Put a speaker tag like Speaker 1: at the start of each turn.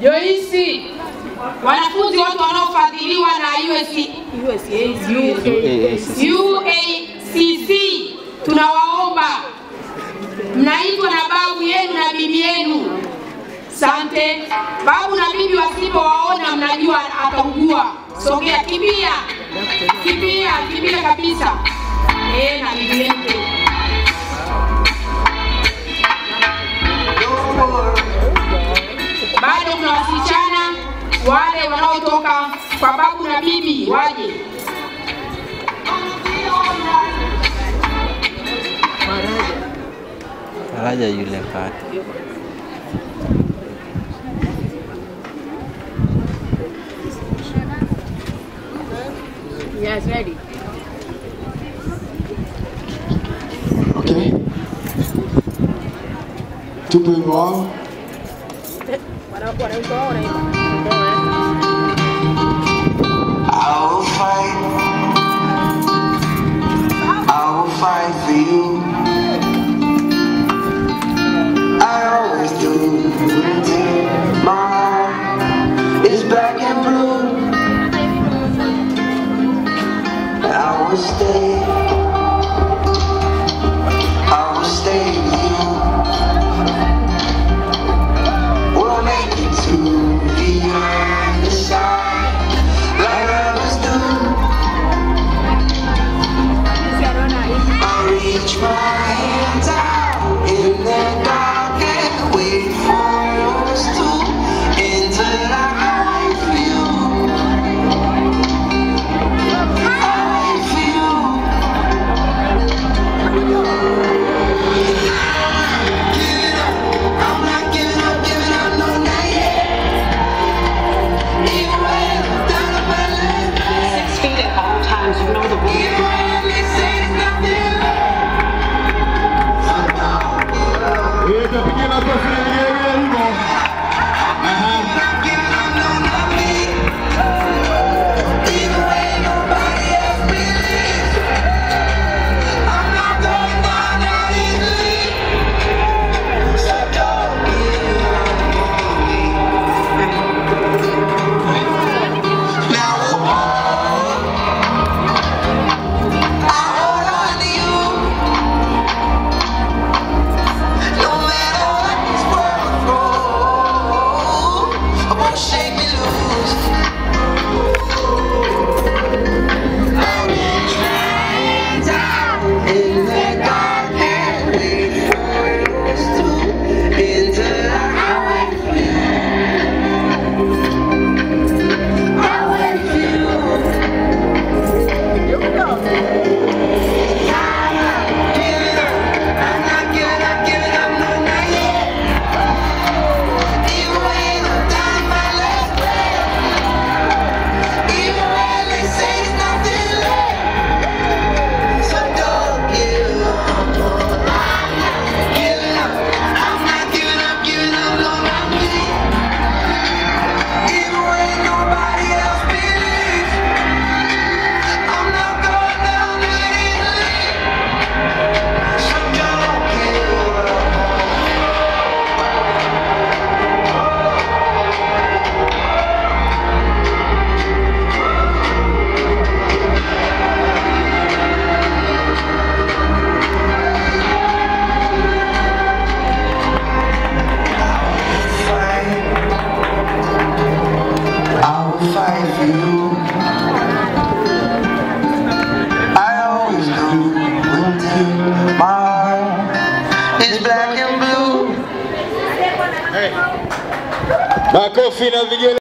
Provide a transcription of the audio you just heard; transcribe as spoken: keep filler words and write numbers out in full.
Speaker 1: Joisi, wanafunzi wote wanaofadhiliwa na U A C C, tunawaomba, mnaitwa na babu yenu na bibi yenu. Asante. Babu na bibi wasipowaona mnajua ataugua. Sogea, kimbia. Kimbia, kimbia kabisa. Eh, na bibi yenu. Bado kuna wasichana wale wanaotoka kwa babu na bibi waje.
Speaker 2: Alaja yule kati.
Speaker 1: Yes, ready.
Speaker 3: Okay. Tupo hivyo wao.
Speaker 4: I will fight. I will fight for you. I always do. My heart is black and blue. I will stay. I will stay with you. We'll make it to the other side, like others do. I reach my hands out in the dark and wait for yours to enter I wait for you. I wait for you. Giving up, I'm not giving up, giving up, no, not yet. Even when I'm down on my left,
Speaker 5: Six feet at all times, you know the rules.
Speaker 4: even when they say it's nothing left, so don't give up.
Speaker 3: Eh, tapigia na kofi ya yeye hivyo.
Speaker 4: I'm not giving up, no, not me. Even when nobody else believes, I'm not going down that easily, so don't give up on me. Now we'll hold, I hold on to you, no matter what this world throws, I won't shake me loose. I'll reach my hands out in the dark and wait for yours to enter. I wait for you. I wait for you. Here we go. I'm not giving up. I'm not giving up, giving up, no, not yet. Even when I'm down on my last breath, even when they say it's nothing left, so don't give up. I'm not giving up. I'm not giving up, giving up, no, not me. Even when nobody else believes, I'm not going down that easily, so don't give up. I will fight for you. I always do. Until my heart is black and blue.
Speaker 3: Makofi na vigele.